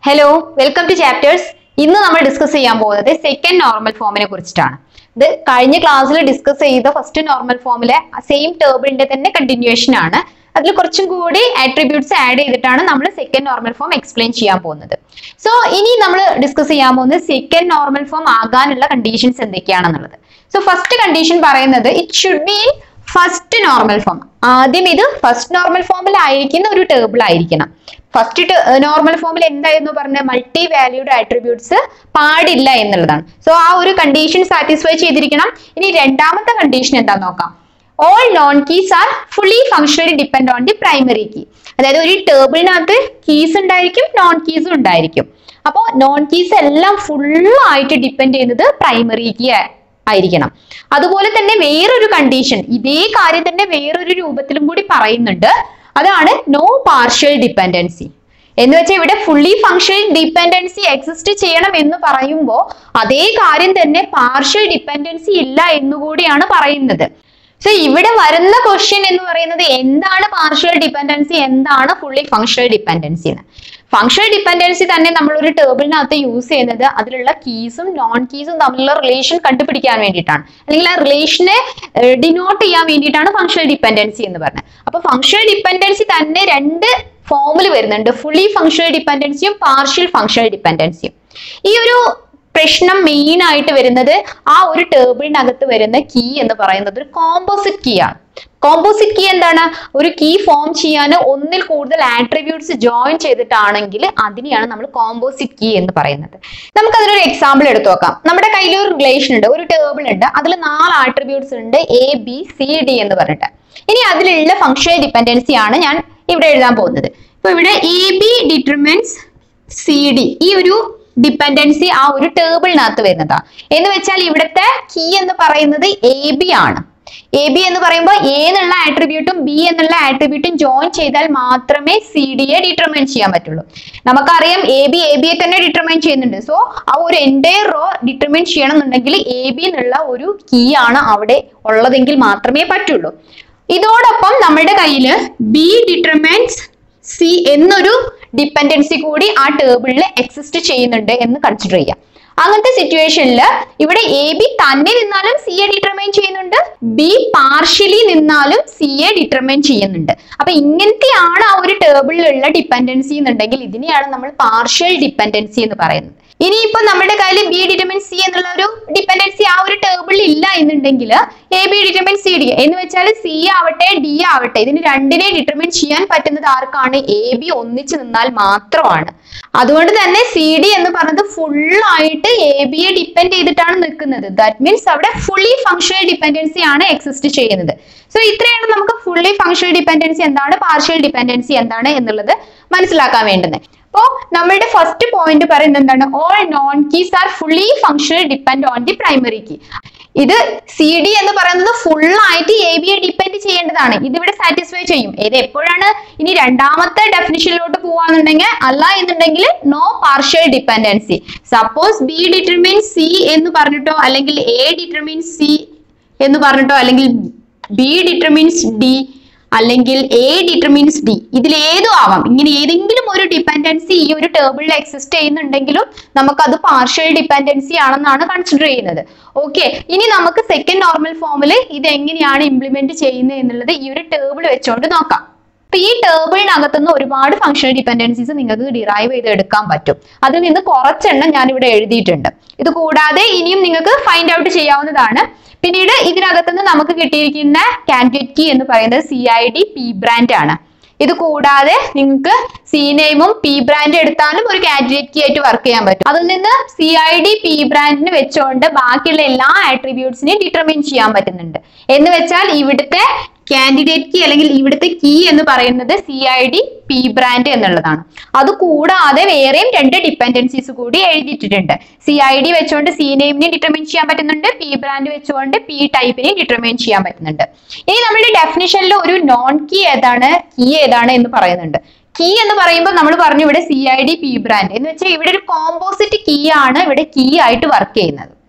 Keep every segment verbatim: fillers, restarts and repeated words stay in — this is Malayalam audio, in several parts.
Hello, welcome to chapters. ഇന്ന് നമ്മൾ ഡിസ്കസ് ചെയ്യാൻ പോകുന്നത് സെക്കൻഡ് നോർമൽ ഫോമിനെ കുറിച്ചിട്ടാണ്. ഇത് കഴിഞ്ഞ ക്ലാസ്സിൽ ഡിസ്കസ് ചെയ്ത ഫസ്റ്റ് നോർമൽ ഫോമിലെ സെയിം ടേബിളിന്റെ തന്നെ കണ്ടിന്യൂവേഷൻ ആണ്. അതിൽ കുറച്ചും കൂടി ആട്രിബ്യൂട്ട്സ് ആഡ് ചെയ്തിട്ടാണ് നമ്മൾ സെക്കൻഡ് നോർമൽ ഫോം എക്സ്പ്ലെയിൻ ചെയ്യാൻ പോകുന്നത്. സോ ഇനി നമ്മൾ ഡിസ്കസ് ചെയ്യാൻ പോകുന്നത് സെക്കൻഡ് നോർമൽ ഫോം ആകാനുള്ള കണ്ടീഷൻസ് എന്തൊക്കെയാണെന്നുള്ളത്. സോ ഫസ്റ്റ് കണ്ടീഷൻ പറയുന്നത് it should be in first normal form. ആദ്യം ഇത് ഫസ്റ്റ് നോർമൽ ഫോമിൽ ആയിരിക്കുന്ന ഒരു ടേബിൾ ആയിരിക്കണം. ഫസ്റ്റ് നോർമൽ ഫോമിൽ എന്തായിരുന്നു പറഞ്ഞ മൾട്ടി വാല്യൂഡ് ആട്രിബ്യൂട്ട്സ് പാടില്ല എന്നുള്ളതാണ്. സോ ആ ഒരു കണ്ടീഷൻ സാറ്റിസ്ഫൈ ചെയ്തിരിക്കണം. ഇനി രണ്ടാമത്തെ കണ്ടീഷൻ എന്താന്ന് നോക്കാം. All non keys are fully functionally depend on the primary key. അതായത് ഒരു ടേബിളിനകത്ത് കീസ് ഉണ്ടായിരിക്കും, നോൺ കീസും ഉണ്ടായിരിക്കും. അപ്പോൾ നോൺ കീസ് എല്ലാം ഫുള്ളായിട്ട് ഡിപ്പെൻഡ് ചെയ്യുന്നത് പ്രൈമറി കീ ആയിരിക്കണം. അതുപോലെ തന്നെ വേറൊരു കണ്ടീഷൻ ഇതേ കാര്യം തന്നെ വേറൊരു രൂപത്തിലും കൂടി പറയുന്നുണ്ട്. അതാണ് നോ പാർഷ്യൽ ഡിപ്പെൻഡൻസി എന്ന് വെച്ചാൽ ഇവിടെ ഫുള്ളി ഫങ്ഷണൽ ഡിപ്പെൻഡൻസി എക്സിസ്റ്റ് ചെയ്യണം എന്ന് പറയുമ്പോൾ അതേ കാര്യം തന്നെ പാർഷ്യൽ ഡിപ്പെൻഡൻസി ഇല്ല എന്നുകൂടിയാണ് പറയുന്നത്. സോ ഇവിടെ വരുന്ന ക്വസ്റ്റ്യൻ എന്ന് പറയുന്നത് എന്താണ് പാർഷ്യൽ ഡിപ്പെൻഡൻസി, എന്താണ് ഫുള്ളി ഫങ്ഷണൽ ഡിപ്പെൻഡൻസി എന്ന്. ഫങ്ഷണൽ ഡിപ്പെൻഡൻസി തന്നെ നമ്മൾ ഒരു ടേബിളിനകത്ത് യൂസ് ചെയ്യുന്നത് അതിലുള്ള കീസും നോൺ കീസും തമ്മിലുള്ള റിലേഷൻ കണ്ടുപിടിക്കാൻ വേണ്ടിയിട്ടാണ്, അല്ലെങ്കിൽ ആ റിലേഷനെ ഡിനോട്ട് ചെയ്യാൻ വേണ്ടിയിട്ടാണ് ഫങ്ഷണൽ ഡിപ്പെൻഡൻസി എന്ന് പറഞ്ഞത്. അപ്പൊ ഫങ്ഷണൽ ഡിപ്പെൻഡൻസി തന്നെ രണ്ട് ഫോമിൽ വരുന്നുണ്ട്, ഫുള്ളി ഫങ്ഷണൽ ഡിപ്പെൻഡൻസിയും പാർഷ്യൽ ഫങ്ഷണൽ ഡിപ്പെൻഡൻസിയും. ഈ ഒരു പ്രശ്നം മെയിൻ ആയിട്ട് വരുന്നത് ആ ഒരു ടേബിളിനകത്ത് വരുന്ന കീ എന്ന് പറയുന്നത് ഒരു കോമ്പോസിറ്റ് കീ ആണ്. കോമ്പോസിറ്റ് കീ എന്താണ്? ഒരു കീ ഫോം ചെയ്യാൻ ഒന്നിൽ കൂടുതൽ ആട്രിബ്യൂട്ട്സ് ജോയിൻ ചെയ്തിട്ടാണെങ്കിൽ അതിനെയാണ് നമ്മൾ കോമ്പോസിറ്റ് കീ എന്ന് പറയുന്നത്. നമുക്ക് അതിനൊരു എക്സാമ്പിൾ എടുത്തു നോക്കാം. നമ്മുടെ കയ്യിൽ ഒരു റിലേഷൻ ഉണ്ട്, ഒരു ടേബിൾ ഉണ്ട്, അതിൽ നാല് ആട്രിബ്യൂട്ട്സ് ഉണ്ട്, എ ബി സി ഡി എന്ന് പറഞ്ഞിട്ട്. ഇനി അതിലുള്ള ഫങ്ഷണൽ ഡിപ്പെൻഡൻസി ആണ് ഞാൻ ഇവിടെ എഴുതാൻ പോകുന്നത്. ഇപ്പൊ ഇവിടെ A B determines C D, ഈ ഒരു ഡിപ്പെൻഡൻസി ആ ഒരു ടേബിളിനകത്ത് വരുന്നതാ. എന്ന് വെച്ചാൽ ഇവിടുത്തെ കീ എന്ന് പറയുന്നത് എ ബി ആണ്. എ ബി എന്ന് പറയുമ്പോൾ എ എന്നുള്ള ആട്രിബ്യൂട്ടും ബി എന്നുള്ള ആട്രിബ്യൂട്ടും ജോയിൻ ചെയ്താൽ മാത്രമേ സി ഡിയെ ഡിറ്റർമൈൻ ചെയ്യാൻ പറ്റുള്ളൂ. നമുക്കറിയാം എ ബി എ ബിയെ തന്നെ ഡിറ്റർമൈൻ ചെയ്യുന്നുണ്ട്. സോ ആ ഒരു എൻറ്റയർ റോ ഡിറ്റർമൈൻ ചെയ്യണം എന്നുണ്ടെങ്കിൽ എ ബി എന്നുള്ള ഒരു കീ ആണ് അവിടെ ഉള്ളതെങ്കിൽ മാത്രമേ പറ്റുള്ളൂ. ഇതോടൊപ്പം നമ്മുടെ കയ്യിൽ ബി ഡിറ്റർമൈൻസ് സി എന്നൊരു ഡിപ്പെൻഡൻസി കൂടി ആ ടേബിളിൽ എക്സിസ്റ്റ് ചെയ്യുന്നുണ്ട് എന്ന് കൺസിഡർ ചെയ്യാം. അങ്ങനത്തെ സിറ്റുവേഷനിൽ ഇവിടെ എ ബി തന്നെ നിന്നാലും സി എ ഡിറ്റർമൈൻ ചെയ്യുന്നുണ്ട്, ബി പാർഷ്യലി നിന്നാലും സി എ ഡിറ്റർമൈൻ ചെയ്യുന്നുണ്ട്. അപ്പൊ ഇങ്ങനത്തെയാണ് ആ ഒരു ടേബിളിലുള്ള ഡിപ്പെൻഡൻസി എന്നുണ്ടെങ്കിൽ ഇതിനെയാണ് നമ്മൾ പാർഷ്യൽ ഡിപ്പെൻഡൻസി എന്ന് പറയുന്നത്. ഇനിയിപ്പോ നമ്മുടെ കയ്യിൽ ബി ഡിറ്റർമിൻ സി എന്നുള്ള ഒരു ഡിപ്പെൻഡൻസി ആ ഒരു ടേബിളിൽ ഇല്ല എന്നുണ്ടെങ്കിൽ A B determine C D എന്ന് വെച്ചാൽ സി ആവട്ടെ ഡി ആവട്ടെ ഇതിന് രണ്ടിനെ ഡിറ്റർമിൻ ചെയ്യാൻ പറ്റുന്നത് ആർക്കാണ്? എ ബി ഒന്നിച്ച് നിന്നാൽ മാത്രമാണ്. അതുകൊണ്ട് തന്നെ സി ഡി എന്ന് പറയുന്നത് ഫുള്ളായിട്ട് എ ബിയെ ഡിപ്പെൻഡ് ചെയ്തിട്ടാണ് നിൽക്കുന്നത്. ദാറ്റ് മീൻസ് അവിടെ ഫുള്ളി ഫങ്ഷണൽ ഡിപ്പെൻഡൻസി ആണ് എക്സിസ്റ്റ് ചെയ്യുന്നത്. സോ ഇത്രയാണ് നമുക്ക് ഫുള്ളി ഫങ്ഷണൽ ഡിപ്പെൻഡൻസി എന്താണ്, പാർഷ്യൽ ഡിപ്പെൻഡൻസി എന്താണ് എന്നുള്ളത് മനസ്സിലാക്കാൻ വേണ്ടുന്നത്. അപ്പോ നമ്മളുടെ ഫസ്റ്റ് പോയിന്റ് പറയുന്നത് എന്താണ്? All non keys are fully functional depend on the primary key. ഇത് സി ഡി എന്ന് പറയുന്നത് ഫുൾ ആയിട്ട് എ ബിയെ ഡിപ്പെൻഡ് ചെയ്യേണ്ടതാണ്. ഇതിവിടെ സാറ്റിസ്ഫൈ ചെയ്യും. ഇത് എപ്പോഴാണ്? ഇനി രണ്ടാമത്തെ ഡെഫിനിഷനിലോട്ട് പോവാന്നുണ്ടെങ്കിൽ അല്ല എന്നുണ്ടെങ്കിൽ no partial dependency. Suppose B determine C എന്ന് പറഞ്ഞിട്ടോ അല്ലെങ്കിൽ എ ഡിറ്റർമിൻ സി എന്ന് പറഞ്ഞിട്ടോ അല്ലെങ്കിൽ ബി ഡിറ്റർമിൻസ് ഡി അല്ലെങ്കിൽ എ ഡിറ്റർമിൻസ് ഡി, ഇതിൽ ഏതും ആവാം. ഇങ്ങനെ ഏതെങ്കിലും ഒരു ഡിപ്പെൻഡൻസി ഈ ഒരു ടേബിളിൽ എക്സിസ്റ്റ് ചെയ്യുന്നുണ്ടെങ്കിലും നമുക്കത് പാർഷ്യൽ ഡിപ്പെൻഡൻസി ആണെന്നാണ് കൺസിഡർ ചെയ്യുന്നത്. ഓക്കെ, ഇനി നമുക്ക് സെക്കൻഡ് നോർമൽ ഫോമിൽ ഇത് എങ്ങനെയാണ് ഇംപ്ലിമെന്റ് ചെയ്യുന്നത് എന്നുള്ളത് ഈ ഒരു ടേബിൾ വെച്ചുകൊണ്ട് നോക്കാം. അപ്പൊ ഈ ടേബിളിനകത്തുനിന്ന് ഒരുപാട് ഫങ്ഷണൽ ഡിപ്പെൻഡൻസീസ് നിങ്ങൾക്ക് ഡിറൈവ് ചെയ്ത് എടുക്കാൻ പറ്റും. അതിൽ നിന്ന് കുറച്ചെണ്ണം ഞാൻ ഇവിടെ എഴുതിയിട്ടുണ്ട്. ഇത് കൂടാതെ ഇനിയും നിങ്ങൾക്ക് ഫൈൻഡ് ഔട്ട് ചെയ്യാവുന്നതാണ്. പിന്നീട് ഇതിനകത്തുനിന്ന് നമുക്ക് കിട്ടിയിരിക്കുന്ന കാൻഡിഡേറ്റ് കീ എന്ന് പറയുന്നത് C I D P brand ആണ്. ഇത് കൂടാതെ നിങ്ങൾക്ക് സി നെയിമും പി ബ്രാൻഡ് എടുത്താലും ഒരു കാൻഡിഡേറ്റ് കീ ആയിട്ട് വർക്ക് ചെയ്യാൻ പറ്റും. അതിൽ നിന്ന് സി ഐ ഡി പി ബ്രാൻഡിന് വെച്ചുകൊണ്ട് ബാക്കിയുള്ള എല്ലാ ആട്രിബ്യൂട്ട്സിനെയും ഡിറ്റർമിൻ ചെയ്യാൻ പറ്റുന്നുണ്ട്. എന്ന് വെച്ചാൽ ഇവിടുത്തെ കാൻഡിഡേറ്റ് കീ അല്ലെങ്കിൽ ഇവിടുത്തെ കീ എന്ന് പറയുന്നത് C I D P brand എന്നുള്ളതാണ്. അത് കൂടാതെ വേറെയും രണ്ട് ഡിപ്പെൻഡൻസീസ് കൂടി എഴുതിയിട്ടുണ്ട്. സി ഐ ഡി വെച്ചുകൊണ്ട് സി നെയിമിനെ ഡിറ്റർമിൻ ചെയ്യാൻ പറ്റുന്നുണ്ട്, പി ബ്രാൻഡ് വെച്ചുകൊണ്ട് പി ടൈപ്പിനെ ഡിറ്റർമിൻ ചെയ്യാൻ പറ്റുന്നുണ്ട്. ഇനി നമ്മുടെ ഡെഫിനിഷനിൽ ഒരു നോൺ കീ ഏതാണ്, കീ ഏതാണ് എന്ന് പറയുന്നുണ്ട്. കീ എന്ന് പറയുമ്പോൾ നമ്മൾ പറഞ്ഞു ഇവിടെ C I D P brand എന്ന് വെച്ചാൽ ഇവിടെ ഒരു കോമ്പോസിറ്റ് കീ ആണ് ഇവിടെ കീ ആയിട്ട് വർക്ക് ചെയ്യുന്നത്.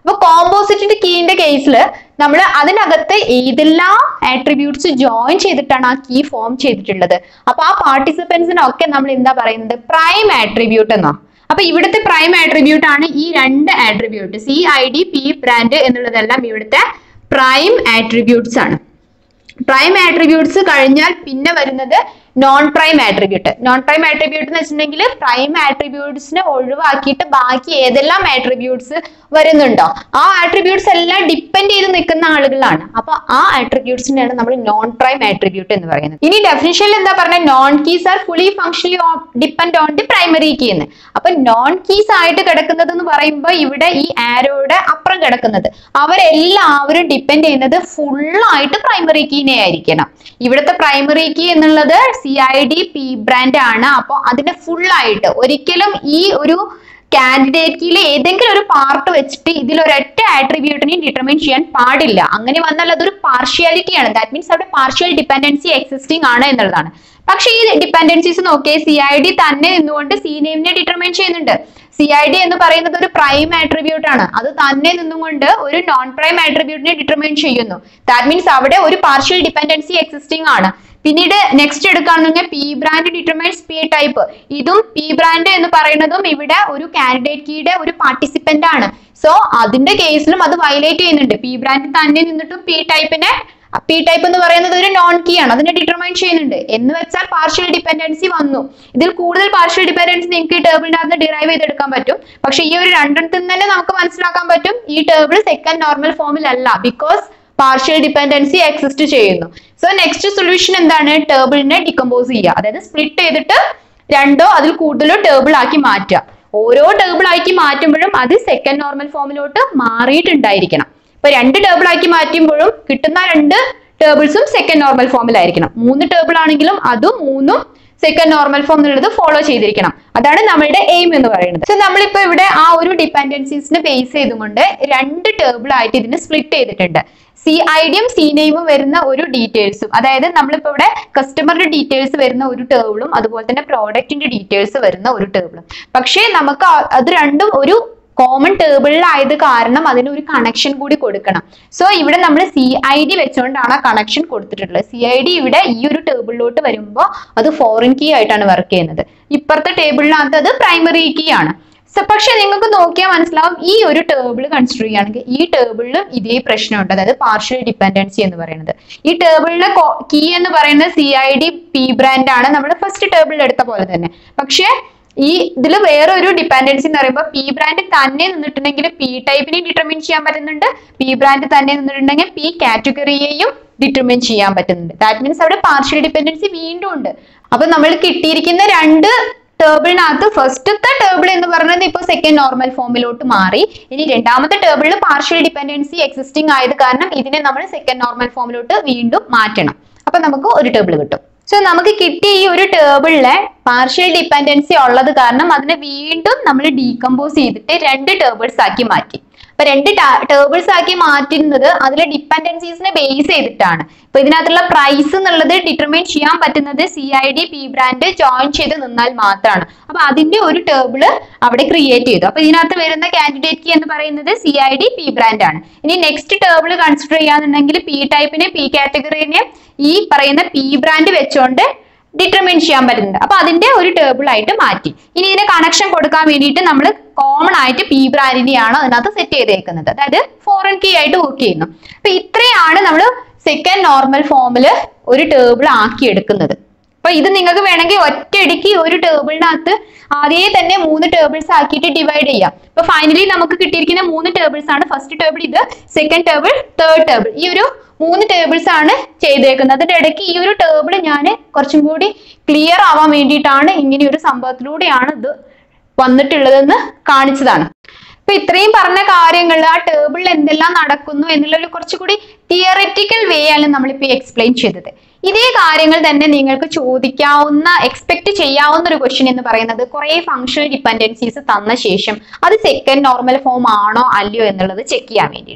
അപ്പൊ കോമ്പോസിറ്റ് കീന്റെ കേസിൽ നമ്മൾ അതിനകത്ത് ഏതെല്ലാം ആട്രിബ്യൂട്ട്സ് ജോയിൻ ചെയ്തിട്ടാണ് ആ കീ ഫോം ചെയ്തിട്ടുള്ളത്. അപ്പൊ ആ പാർട്ടിസിപ്പൻസിനൊക്കെ നമ്മൾ എന്താ പറയുന്നത്, പ്രൈം ആട്രിബ്യൂട്ട് എന്നോ. അപ്പൊ ഇവിടുത്തെ പ്രൈം ആട്രിബ്യൂട്ട് ആണ് ഈ രണ്ട് attribute C I D P brand എന്നുള്ളതെല്ലാം ഇവിടുത്തെ പ്രൈം ആട്രിബ്യൂട്ട്സ് ആണ്. പ്രൈം ആട്രിബ്യൂട്ട്സ് കഴിഞ്ഞാൽ പിന്നെ വരുന്നത് non prime attribute. Non prime attribute എന്ന് വെച്ചിട്ടുണ്ടെങ്കിൽ പ്രൈം ആട്രിബ്യൂട്ട്സിനെ ഒഴിവാക്കിയിട്ട് ബാക്കി ഏതെല്ലാം ആട്രിബ്യൂട്ട്സ് വരുന്നുണ്ടോ ആ ആട്രിബ്യൂട്ട്സ് എല്ലാം ഡിപ്പെൻഡ് ചെയ്ത് നിൽക്കുന്ന ആളുകളാണ്. അപ്പൊ ആ ആട്രിബ്യൂട്ട്സിനെയാണ് നമ്മൾ നോൺ പ്രൈം ആട്രിബ്യൂട്ട് എന്ന് പറയുന്നത്. ഇനി ഡെഫിനിഷനിൽ എന്താ പറഞ്ഞത്, non keys are fully functionally depend on the primary key എന്ന്. അപ്പൊ നോൺ കീസ് ആയിട്ട് കിടക്കുന്നത് എന്ന് പറയുമ്പോൾ ഇവിടെ ഈ ആരോയുടെ അപ്പുറം കിടക്കുന്നത് അവരെല്ലാവരും ഡിപ്പെൻഡ് ചെയ്യുന്നത് ഫുള്ളായിട്ട് പ്രൈമറി കീനെ ആയിരിക്കണം. ഇവിടുത്തെ പ്രൈമറി കീ എന്നുള്ളത് C I D P brand ആണ്. അപ്പൊ അതിനെ ഫുൾ ആയിട്ട് ഒരിക്കലും ഈ ഒരു കാൻഡിഡേറ്റ് കീയിലെ ഏതെങ്കിലും ഒരു പാർട്ട് വെച്ചിട്ട് ഇതിൽ ഒരൊറ്റ ആട്രിബ്യൂട്ടിനെയും ഡിറ്റർമൈൻ ചെയ്യാൻ പാടില്ല. അങ്ങനെ വന്നാൽ അതൊരു പാർഷ്യാലിറ്റി ആണ്. ദാറ്റ് മീൻസ് അവിടെ പാർഷ്യൽ ഡിപെൻഡൻസി എക്സിസ്റ്റിംഗ് ആണ് എന്നുള്ളതാണ്. പക്ഷെ ഈ ഡിപെൻഡൻസീസ് നോക്കിയേ, സി ഐ ഡി തന്നെ നിന്നുകൊണ്ട് സി നെയിമിനെ ഡിറ്റർമൈൻ ചെയ്യുന്നുണ്ട്. സി ഐ ഡി എന്ന് പറയുന്നത് ഒരു പ്രൈം ആട്രിബ്യൂട്ട് ആണ്. അത് തന്നെ നിന്നുകൊണ്ട് ഒരു നോൺ പ്രൈം ആട്രിബ്യൂട്ടിനെ ഡിറ്റർമൈൻ ചെയ്യുന്നു. ദാറ്റ് മീൻസ് അവിടെ ഒരു പാർഷ്യൽ ഡിപെൻഡൻസി എക്സിസ്റ്റിംഗ് ആണ്. പിന്നീട് നെക്സ്റ്റ് എടുക്കുകയാണെന്നുണ്ടെങ്കിൽ P brand determines P type. ഇതും പി ബ്രാൻഡ് എന്ന് പറയുന്നതും ഇവിടെ ഒരു കാൻഡിഡേറ്റ് കീയുടെ ഒരു പാർട്ടിസിപ്പന്റ് ആണ്. സോ അതിന്റെ കേസിലും അത് വയലേറ്റ് ചെയ്യുന്നുണ്ട്. പി ബ്രാൻഡ് തന്നെ നിന്നിട്ടും പി ടൈപ്പിനെ പി ടൈപ്പ് എന്ന് പറയുന്നത് ഒരു നോൺ കീ ആണ്, അതിനെ ഡിറ്റർമൈൻ ചെയ്യുന്നുണ്ട്. എന്ന് വെച്ചാൽ പാർഷ്യൽ ഡിപെൻഡൻസി വന്നു. ഇതിൽ കൂടുതൽ പാർഷ്യൽ ഡിപെൻഡൻസി നിങ്ങൾക്ക് ഈ ടേബിളിനകത്ത് ഡിറൈവ് ചെയ്തെടുക്കാൻ പറ്റും. പക്ഷെ ഈ ഒരു രണ്ടിടത്തിൽ തന്നെ നമുക്ക് മനസ്സിലാക്കാൻ പറ്റും ഈ ടേബിൾ സെക്കൻഡ് നോർമൽ ഫോമിലല്ല, ബിക്കോസ് പാർഷ്യൽ ഡിപെൻഡൻസി എക്സിസ്റ്റ് ചെയ്യുന്നു. സോ നെക്സ്റ്റ് സൊല്യൂഷൻ എന്താണ്, ടേബിളിനെ ഡികമ്പോസ് ചെയ്യുക. അതായത് സ്പ്ലിറ്റ് ചെയ്തിട്ട് രണ്ടോ അതിൽ കൂടുതലോ ടേബിൾ ആക്കി മാറ്റുക. ഓരോ ടേബിൾ ആക്കി മാറ്റുമ്പോഴും അത് സെക്കൻഡ് നോർമൽ ഫോമിലോട്ട് മാറിയിട്ടുണ്ടായിരിക്കണം. ഇപ്പൊ രണ്ട് ടേബിൾ ആക്കി മാറ്റുമ്പോഴും കിട്ടുന്ന രണ്ട് ടേബിൾസും സെക്കൻഡ് നോർമൽ ഫോമിലായിരിക്കണം. മൂന്ന് ടേബിൾ ആണെങ്കിലും അതും മൂന്നും സെക്കൻഡ് നോർമൽ ഫോം എന്നുള്ളത് ഫോളോ ചെയ്തിരിക്കണം. അതാണ് നമ്മളുടെ എയിം എന്ന് പറയുന്നത്. സോ നമ്മളിപ്പോ ഇവിടെ ആ ഒരു ഡിപെൻഡൻസീസിനെ ബേസ് ചെയ്തുകൊണ്ട് രണ്ട് ടേബിൾ ആയിട്ട് ഇതിനെ സ്പ്ലിറ്റ് ചെയ്തിട്ടുണ്ട്. സി ഐ ഡിയും സി നെയിമും വരുന്ന ഒരു ഡീറ്റെയിൽസും, അതായത് നമ്മളിപ്പോ ഇവിടെ കസ്റ്റമറുടെ ഡീറ്റെയിൽസ് വരുന്ന ഒരു ടേബിളും അതുപോലെ തന്നെ പ്രോഡക്റ്റിന്റെ ഡീറ്റെയിൽസ് വരുന്ന ഒരു ടേബിളും. പക്ഷേ നമുക്ക് അത് രണ്ടും ഒരു കോമൺ ടേബിളിലായത് കാരണം അതിന് ഒരു കണക്ഷൻ കൂടി കൊടുക്കണം. സോ ഇവിടെ നമ്മൾ സി ഐ ഡി വെച്ചുകൊണ്ടാണ് ആ കണക്ഷൻ കൊടുത്തിട്ടുള്ളത്. സി ഐ ഡി ഇവിടെ ഈ ഒരു ടേബിളിലോട്ട് വരുമ്പോൾ അത് ഫോറിൻ കീ ആയിട്ടാണ് വർക്ക് ചെയ്യുന്നത്. ഇപ്പുറത്തെ ടേബിളിനകത്ത് അത് പ്രൈമറി കീ ആണ്. പക്ഷെ നിങ്ങൾക്ക് നോക്കിയാൽ മനസ്സിലാവും ഈ ഒരു ടേബിൾ കൺസിഡർ ചെയ്യുകയാണെങ്കിൽ ഈ ടേബിളിലും ഇതേ പ്രശ്നമുണ്ട്, അതായത് പാർഷ്യൽ ഡിപെൻഡൻസി എന്ന് പറയുന്നത്. ഈ ടേബിളിലെ കീ എന്ന് പറയുന്നത് C I D P brand ആണ്, നമ്മൾ ഫസ്റ്റ് ടേബിളിൽ എടുത്ത പോലെ തന്നെ. പക്ഷെ ഈ ഇതിൽ വേറെ ഒരു ഡിപെൻഡൻസി എന്ന് പറയുമ്പോൾ പി ബ്രാൻഡ് തന്നെ നിന്നിട്ടുണ്ടെങ്കിൽ പി ടൈപ്പിനെ ഡിറ്റർമിൻ ചെയ്യാൻ പറ്റുന്നുണ്ട്, പി ബ്രാൻഡ് തന്നെ നിന്നിട്ടുണ്ടെങ്കിൽ പി കാറ്റഗറിയെയും ഡിറ്റർമിൻ ചെയ്യാൻ പറ്റുന്നുണ്ട്. ദാറ്റ് മീൻസ് അവിടെ പാർഷ്യൽ ഡിപെൻഡൻസി വീണ്ടും ഉണ്ട്. അപ്പൊ നമ്മൾ കിട്ടിയിരിക്കുന്ന രണ്ട് ടേബിളിനകത്ത് ഫസ്റ്റത്തെ ടേബിൾ എന്ന് പറയുന്നത് ഇപ്പൊ സെക്കൻഡ് നോർമൽ ഫോമിലോട്ട് മാറി. ഇനി രണ്ടാമത്തെ ടേബിളിൽ പാർഷ്യൽ ഡിപെൻഡൻസി എക്സിസ്റ്റിംഗ് ആയത് കാരണം ഇതിനെ നമ്മൾ സെക്കൻഡ് നോർമൽ ഫോമിലോട്ട് വീണ്ടും മാറ്റണം. അപ്പൊ നമുക്ക് ഒരു ടേബിൾ കിട്ടും. സോ നമുക്ക് കിട്ടിയ ഈ ഒരു ടേബിളിലെ പാർഷ്യൽ ഡിപെൻഡൻസി ഉള്ളത് കാരണം അതിനെ വീണ്ടും നമ്മൾ ഡീകമ്പോസ് ചെയ്തിട്ട് രണ്ട് ടേബിൾസ് ആക്കി മാറ്റി. അപ്പൊ രണ്ട് ടേബിൾസ് ആക്കി മാറ്റുന്നത് അതിലെ ഡിപെൻഡൻസീസിനെ ബേസ് ചെയ്തിട്ടാണ്. ഇപ്പൊ ഇതിനകത്തുള്ള പ്രൈസ് എന്നുള്ളത് ഡിറ്റർമൈൻ ചെയ്യാൻ പറ്റുന്നത് C I D P brand join ചെയ്ത് നിന്നാൽ മാത്രമാണ്. അപ്പൊ അതിന്റെ ഒരു ടേബിള് അവിടെ ക്രിയേറ്റ് ചെയ്തു. അപ്പൊ ഇതിനകത്ത് വരുന്ന കാൻഡിഡേറ്റ് കീ എന്ന് പറയുന്നത് C I D P brand ആണ്. ഇനി നെക്സ്റ്റ് ടേബിൾ കൺസിഡർ ചെയ്യാന്നുണ്ടെങ്കിൽ പി ടൈപ്പിനെ പി കാറ്റഗറിനെ ഈ പറയുന്ന പി ബ്രാൻഡ് വെച്ചുകൊണ്ട് ഡിറ്റർമിൻ ചെയ്യാൻ പറ്റുന്നുണ്ട്. അപ്പൊ അതിന്റെ ഒരു ടേബിൾ ആയിട്ട് മാറ്റി. ഇനി ഇതിന് കണക്ഷൻ കൊടുക്കാൻ വേണ്ടിയിട്ട് നമ്മൾ കോമൺ ആയിട്ട് പി ബ്രാൻഡിനെയാണ് അതിനകത്ത് സെറ്റ് ചെയ്തേക്കുന്നത്, അതായത് ഫോറിൻ കീ ആയിട്ട് വർക്ക് ചെയ്യുന്നു. അപ്പൊ ഇത്രയാണ് നമ്മൾ സെക്കൻഡ് നോർമൽ ഫോമിൽ ഒരു ടേബിൾ ആക്കി എടുക്കുന്നത്. അപ്പൊ ഇത് നിങ്ങൾക്ക് വേണമെങ്കിൽ ഒറ്റയടിക്ക് ഒരു ടേബിളിനകത്ത് ആദ്യമേ തന്നെ മൂന്ന് ടേബിൾസ് ആക്കിയിട്ട് ഡിവൈഡ് ചെയ്യാം. ഇപ്പൊ ഫൈനലി നമുക്ക് കിട്ടിയിരിക്കുന്ന മൂന്ന് ടേബിൾസ് ആണ്. ഫസ്റ്റ് ടേബിൾ ഇത്, സെക്കൻഡ് ടേബിൾ, തേർഡ് ടേബിൾ. ഈ ഒരു മൂന്ന് ടേബിൾസ് ആണ് ചെയ്തേക്കുന്നത്. അതിന്റെ ഇടയ്ക്ക് ഈ ഒരു ടേബിൾ ഞാൻ കുറച്ചും കൂടി ക്ലിയർ ആവാൻ വേണ്ടിയിട്ടാണ് ഇങ്ങനെ ഒരു സംഭവത്തിലൂടെയാണ് ഇത് വന്നിട്ടുള്ളതെന്ന് കാണിച്ചതാണ്. അപ്പൊ ഇത്രയും പറഞ്ഞ കാര്യങ്ങൾ ആ ടേബിളിൽ എന്തെല്ലാം നടക്കുന്നു എന്നുള്ള കുറച്ചുകൂടി തിയററ്റിക്കൽ വേ ആണ് നമ്മളിപ്പോ എക്സ്പ്ലെയിൻ ചെയ്തത്. ഇതേ കാര്യങ്ങൾ തന്നെ നിങ്ങൾക്ക് ചോദിക്കാവുന്ന എക്സ്പെക്ട് ചെയ്യാവുന്ന ഒരു ക്വസ്റ്റ്യൻ എന്ന് പറയുന്നത് കുറെ ഫങ്ഷണൽ ഡിപെൻഡൻസീസ് തന്ന ശേഷം അത് സെക്കൻഡ് നോർമൽ ഫോം ആണോ അല്ലയോ എന്നുള്ളത് ചെക്ക് ചെയ്യാൻ വേണ്ടിയിട്ട്.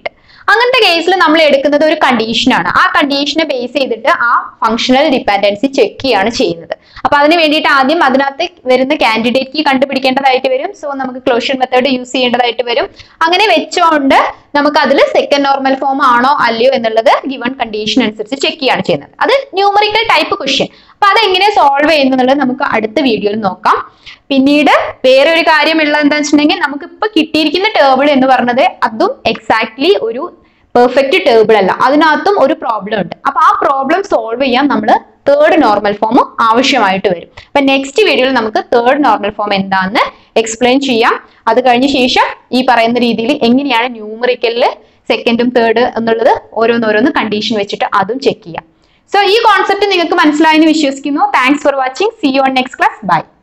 അങ്ങനത്തെ കേസിൽ നമ്മൾ എടുക്കുന്നത് ഒരു കണ്ടീഷനാണ്. ആ കണ്ടീഷനെ ബേസ് ചെയ്തിട്ട് ആ ഫങ്ഷണൽ ഡിപെൻഡൻസി ചെക്ക് ചെയ്യാണ് ചെയ്യുന്നത്. അപ്പൊ അതിന് വേണ്ടിയിട്ട് ആദ്യം അതിനകത്ത് വരുന്ന കാൻഡിഡേറ്റ് കീ കണ്ടുപിടിക്കേണ്ടതായിട്ട് വരും. സോ നമുക്ക് ക്ലോഷ്യൻ മെത്തേഡ് യൂസ് ചെയ്യേണ്ടതായിട്ട് വരും. അങ്ങനെ വെച്ചുകൊണ്ട് നമുക്ക് അതിൽ സെക്കൻഡ് നോർമൽ ഫോം ആണോ അല്ലയോ എന്നുള്ളത് ഗിവൺ കണ്ടീഷൻ അനുസരിച്ച് ചെക്ക് ചെയ്യാണ് ചെയ്യുന്നത്. അത് ന്യൂമറിക്കൽ ടൈപ്പ് ക്വസ്റ്റ്യൻ. അപ്പൊ അതെങ്ങനെ സോൾവ് ചെയ്യുന്നുള്ളത് നമുക്ക് അടുത്ത വീഡിയോയിൽ നോക്കാം. പിന്നീട് വേറെ ഒരു കാര്യം ഉള്ളത് എന്താ വെച്ചിട്ടുണ്ടെങ്കിൽ നമുക്ക് ഇപ്പൊ കിട്ടിയിരിക്കുന്ന ടേബിൾ എന്ന് പറഞ്ഞത് അതും എക്സാക്ട്ലി ഒരു പെർഫെക്റ്റ് ടേബിൾ അല്ല, അതിനകത്തും ഒരു പ്രോബ്ലം ഉണ്ട്. അപ്പൊ ആ പ്രോബ്ലം സോൾവ് ചെയ്യാൻ നമ്മൾ തേർഡ് നോർമൽ ഫോം ആവശ്യമായിട്ട് വരും. അപ്പൊ നെക്സ്റ്റ് വീഡിയോയിൽ നമുക്ക് തേർഡ് നോർമൽ ഫോം എന്താണെന്ന് എക്സ്പ്ലെയിൻ ചെയ്യാം. അത് കഴിഞ്ഞ ശേഷം ഈ പറയുന്ന രീതിയിൽ എങ്ങനെയാണ് ന്യൂമറിക്കലില് സെക്കൻഡും തേർഡ് എന്നുള്ളത് ഓരോന്നോരോന്ന് കണ്ടീഷൻ വെച്ചിട്ട് അതും ചെക്ക് ചെയ്യാം. സോ ഈ കോൺസെപ്റ്റ് നിങ്ങൾക്ക് മനസ്സിലായെന്ന് വിശ്വസിക്കുന്നു. Thanks for watching. See you on next class. By.